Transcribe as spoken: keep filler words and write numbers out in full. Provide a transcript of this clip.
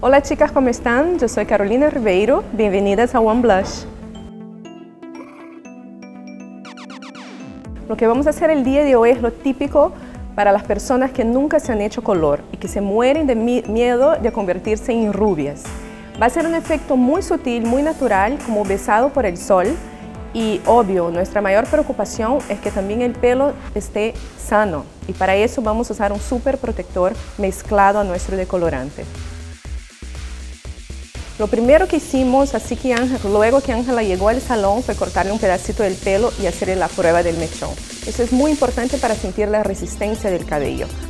Hola chicas, ¿cómo están? Yo soy Carolina Ribeiro, bienvenidas a One Blush. Lo que vamos a hacer el día de hoy es lo típico para las personas que nunca se han hecho color y que se mueren de miedo de convertirse en rubias. Va a ser un efecto muy sutil, muy natural, como besado por el sol. Y obvio, nuestra mayor preocupación es que también el pelo esté sano. Y para eso vamos a usar un súper protector mezclado a nuestro decolorante. Lo primero que hicimos, así que Ángela, luego que Ángela llegó al salón, fue cortarle un pedacito del pelo y hacerle la prueba del mechón. Eso es muy importante para sentir la resistencia del cabello.